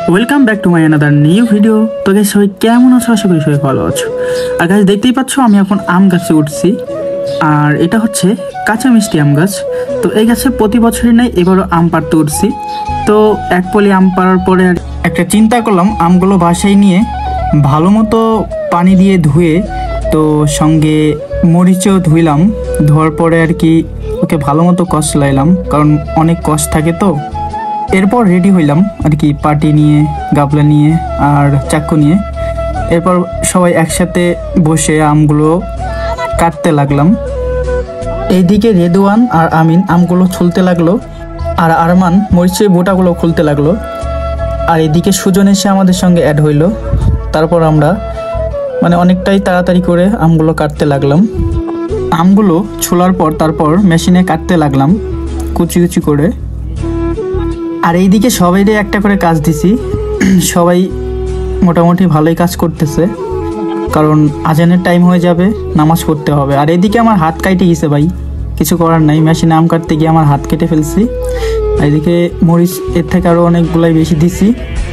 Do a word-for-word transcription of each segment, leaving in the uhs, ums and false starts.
Welcome back to my another new video. তো guys সবাই কেমন আছো? আশা করি সবাই ভালো আছো। আর গাইস দেখতেই পাচ্ছ আমি এখন আম গাছে উঠছি, আর এটা হচ্ছে কাঁচা মিষ্টি আম গাছ। তো এই গাছে প্রতি বছরই নাই, এবারও আম পাড়তে উঠছি। তো এক পলি আম পাড়ার পরে একটা চিন্তা করলাম, আমগুলো বাসায় নিয়ে ভালো মতো পানি দিয়ে ধুয়ে, তো সঙ্গে মরিচও ধুইলাম। ধোয়ার পরে আর কি ওকে ভালো মতো কষ লাইলাম, কারণ অনেক কষ থাকে। তো এরপর রেডি হইলাম আর কি, পাটি নিয়ে, গাবলা নিয়ে আর চাকু নিয়ে। এরপর সবাই একসাথে বসে আমগুলো কাটতে লাগলাম। এইদিকে রেদওয়ান আর আমিন আমগুলো ছুলতে লাগলো, আর আরমান মরিচের বোটাগুলো খুলতে লাগলো। আর এদিকে সুজন এসে আমাদের সঙ্গে অ্যাড হইলো। তারপর আমরা মানে অনেকটাই তাড়াতাড়ি করে আমগুলো কাটতে লাগলাম। আমগুলো ছোলার পর তারপর মেশিনে কাটতে লাগলাম কুচি কুচি করে। আর এইদিকে সবাইরে একটা করে কাজ দিছি, সবাই মোটামুটি ভালোই কাজ করতেছে, কারণ আজানের টাইম হয়ে যাবে, নামাজ পড়তে হবে। আর এইদিকে আমার হাত কাটে গেছে ভাই, কিছু করার নাই, মেশিনে আম কাটতে গিয়ে আমার হাত কেটে ফেলছি। এইদিকে মরিচ এর থেকে আরও অনেকগুলাই বেশি দিছি।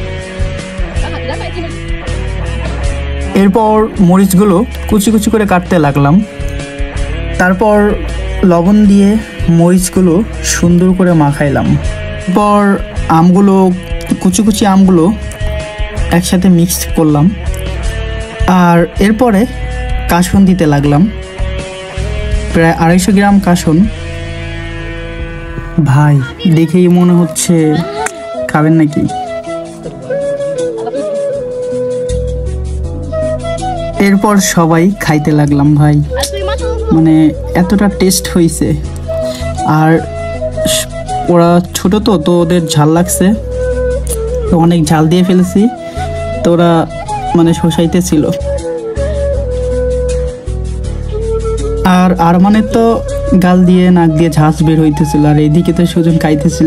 এরপর মরিচগুলো কুচি কুচি করে কাটতে লাগলাম। তারপর লবণ দিয়ে মরিচগুলো সুন্দর করে মাখাইলাম। এরপর আমগুলো কুচি কুচি আমগুলো একসাথে মিক্স করলাম, আর এরপরে কাসুন দিতে লাগলাম, প্রায় আড়াইশো গ্রাম কাসুন। ভাই দেখেই মনে হচ্ছে খাবেন নাকি। এরপর সবাই খাইতে লাগলাম ভাই, মানে এতটা টেস্ট হয়েছে। আর ওরা ছোটো তো তো ওদের ঝাল লাগছে, তো অনেক ঝাল দিয়ে ফেলেছি, তো ওরা মানে শোষাইতে ছিল। আর আরমানের তো গাল দিয়ে নাক দিয়ে ঝাঁস বের হইতেছিল, আর এইদিকে তো সুজন খাইতেছিল।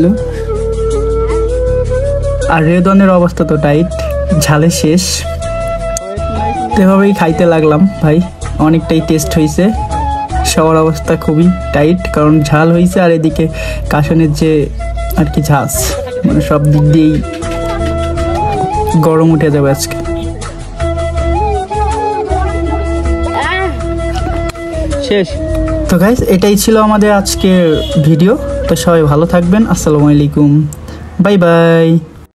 আর রেদনের অবস্থা তো টাইট, ঝালে শেষ। এভাবেই খাইতে লাগলাম ভাই, অনেকটাই টেস্ট হয়েছে। সবার অবস্থা খুবই টাইট, কারণ ঝাল হয়েছে, আর এদিকে কাশনের যে আর কি ঝাঁস, মানে সব দিক দিয়েই গরম উঠে যাবে আজকে। শেষ তো গাইস, এটাই ছিল আমাদের আজকের ভিডিও। তো সবাই ভালো থাকবেন, আসসালামু আলাইকুম, বাই বাই।